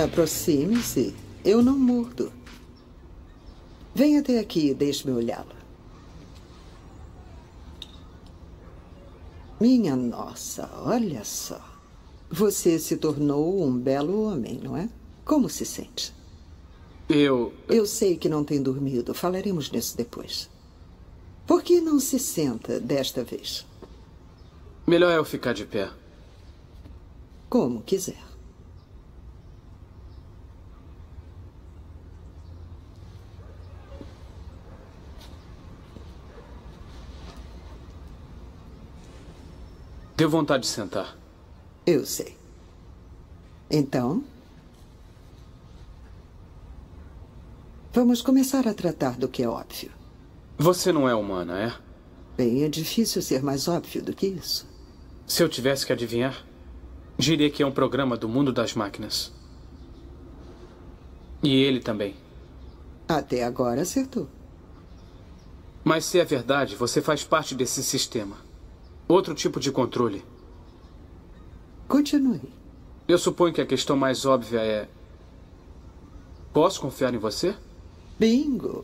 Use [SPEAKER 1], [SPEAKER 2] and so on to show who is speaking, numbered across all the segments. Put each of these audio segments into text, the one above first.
[SPEAKER 1] Aproxime-se. Eu não mordo. Venha até aqui e deixe-me olhá-la. Minha nossa, olha só. Você se tornou um belo homem, não é? Como se sente?
[SPEAKER 2] Eu
[SPEAKER 1] sei que não tem dormido. Falaremos nisso depois. Por que não se senta desta vez?
[SPEAKER 2] Melhor eu ficar de pé.
[SPEAKER 1] Como quiser.
[SPEAKER 2] Deu vontade de sentar.
[SPEAKER 1] Eu sei. Então, vamos começar a tratar do que é óbvio.
[SPEAKER 2] Você não é humana, é?
[SPEAKER 1] Bem, é difícil ser mais óbvio do que isso.
[SPEAKER 2] Se eu tivesse que adivinhar, diria que é um programa do mundo das máquinas. E ele também.
[SPEAKER 1] Até agora acertou.
[SPEAKER 2] Mas se é verdade, você faz parte desse sistema. Outro tipo de controle.
[SPEAKER 1] Continue.
[SPEAKER 2] Eu suponho que a questão mais óbvia é... Posso confiar em você?
[SPEAKER 1] Bingo.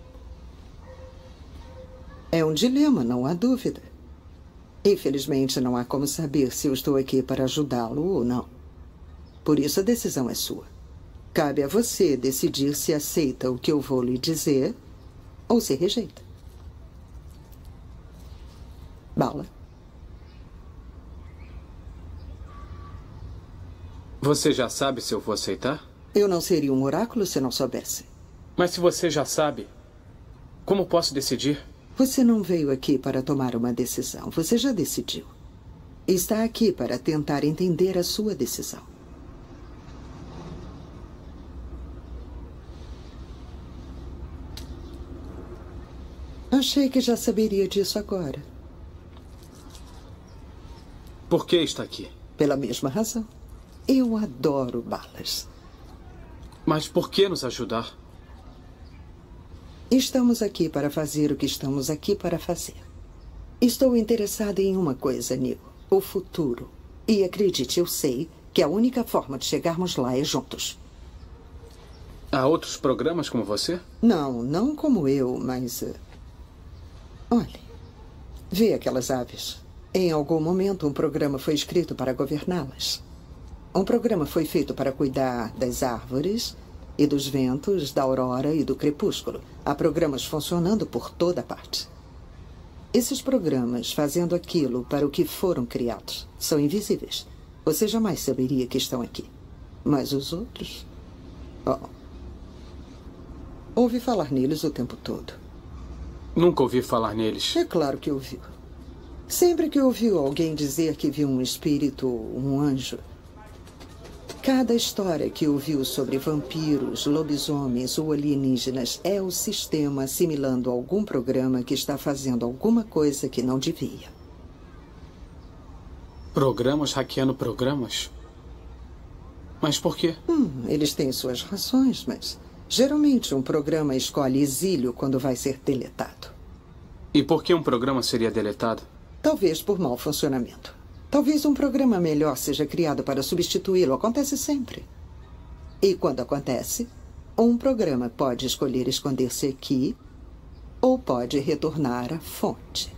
[SPEAKER 1] É um dilema, não há dúvida. Infelizmente, não há como saber se eu estou aqui para ajudá-lo ou não. Por isso, a decisão é sua. Cabe a você decidir se aceita o que eu vou lhe dizer ou se rejeita. Bala.
[SPEAKER 2] Você já sabe se eu vou aceitar?
[SPEAKER 1] Eu não seria um oráculo se não soubesse.
[SPEAKER 2] Mas se você já sabe, como posso decidir?
[SPEAKER 1] Você não veio aqui para tomar uma decisão. Você já decidiu. Está aqui para tentar entender a sua decisão. Achei que já saberia disso agora.
[SPEAKER 2] Por que está aqui?
[SPEAKER 1] Pela mesma razão. Eu adoro balas.
[SPEAKER 2] Mas por que nos ajudar?
[SPEAKER 1] Estamos aqui para fazer o que estamos aqui para fazer. Estou interessada em uma coisa, Neil. O futuro. E acredite, eu sei que a única forma de chegarmos lá é juntos.
[SPEAKER 2] Há outros programas como você?
[SPEAKER 1] Não como eu, mas... olhe, vê aquelas aves. Em algum momento, um programa foi escrito para governá-las. Um programa foi feito para cuidar das árvores e dos ventos, da aurora e do crepúsculo. Há programas funcionando por toda parte. Esses programas, fazendo aquilo para o que foram criados, são invisíveis. Você jamais saberia que estão aqui. Mas os outros... ouvi falar neles o tempo todo.
[SPEAKER 2] Nunca ouvi falar neles.
[SPEAKER 1] É claro que ouviu. Sempre que ouviu alguém dizer que viu um espírito, um anjo... Cada história que ouviu sobre vampiros, lobisomens ou alienígenas é o sistema assimilando algum programa que está fazendo alguma coisa que não devia.
[SPEAKER 2] Programas hackeando programas? Mas por quê?
[SPEAKER 1] Eles têm suas razões, mas... geralmente um programa escolhe exílio quando vai ser deletado.
[SPEAKER 2] E por que um programa seria deletado?
[SPEAKER 1] Talvez por mau funcionamento. Talvez um programa melhor seja criado para substituí-lo. Acontece sempre. E quando acontece, um programa pode escolher esconder-se aqui ou pode retornar à fonte.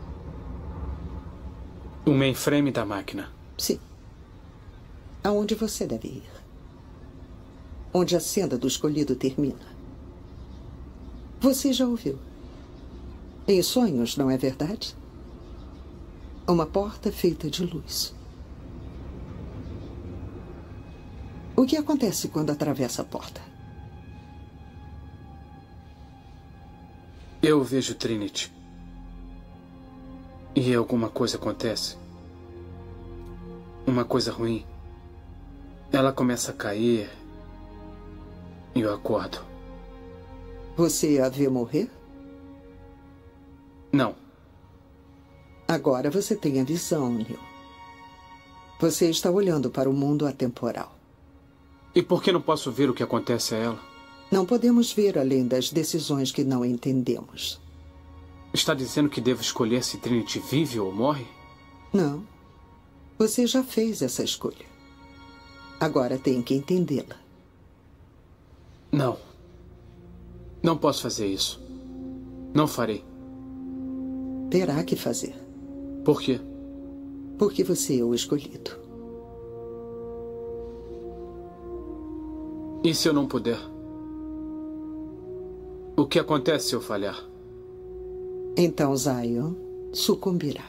[SPEAKER 2] O mainframe da máquina.
[SPEAKER 1] Sim. Aonde você deve ir. Onde a senda do escolhido termina. Você já ouviu. Em sonhos, não é verdade? Uma porta feita de luz. O que acontece quando atravessa a porta?
[SPEAKER 2] Eu vejo Trinity. E alguma coisa acontece. Uma coisa ruim. Ela começa a cair. E eu acordo.
[SPEAKER 1] Você a vê morrer?
[SPEAKER 2] Não.
[SPEAKER 1] Agora você tem a visão, Neil. Você está olhando para o mundo atemporal.
[SPEAKER 2] E por que não posso ver o que acontece a ela?
[SPEAKER 1] Não podemos ver além das decisões que não entendemos.
[SPEAKER 2] Está dizendo que devo escolher se Trinity vive ou morre?
[SPEAKER 1] Não. Você já fez essa escolha. Agora tem que entendê-la.
[SPEAKER 2] Não. Não posso fazer isso. Não farei.
[SPEAKER 1] Terá que fazer.
[SPEAKER 2] Por quê?
[SPEAKER 1] Porque você é o escolhido.
[SPEAKER 2] E se eu não puder? O que acontece se eu falhar?
[SPEAKER 1] Então Zion sucumbirá.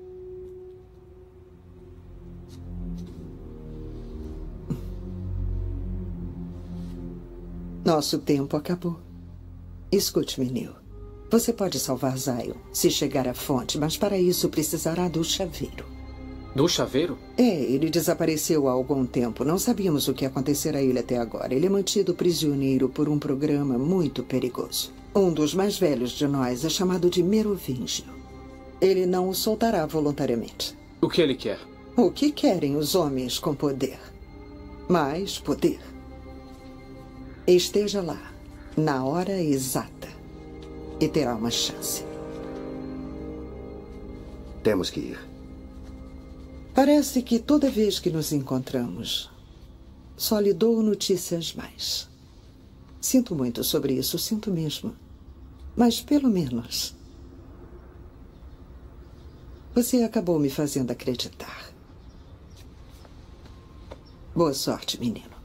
[SPEAKER 1] Nosso tempo acabou. Escute-me, Neil. Você pode salvar Zion se chegar à fonte, mas para isso precisará do chaveiro.
[SPEAKER 2] Do chaveiro?
[SPEAKER 1] Ele desapareceu há algum tempo. Não sabíamos o que acontecera a ele até agora. Ele é mantido prisioneiro por um programa muito perigoso. Um dos mais velhos de nós é chamado de Merovingio. Ele não o soltará voluntariamente.
[SPEAKER 2] O que ele quer?
[SPEAKER 1] O que querem os homens com poder? Mais poder. Esteja lá, na hora exata, e terá uma chance.
[SPEAKER 3] Temos que ir.
[SPEAKER 1] Parece que toda vez que nos encontramos, só lhe dou notícias mais. Sinto muito sobre isso, sinto mesmo. Mas, pelo menos, você acabou me fazendo acreditar. Boa sorte, menino.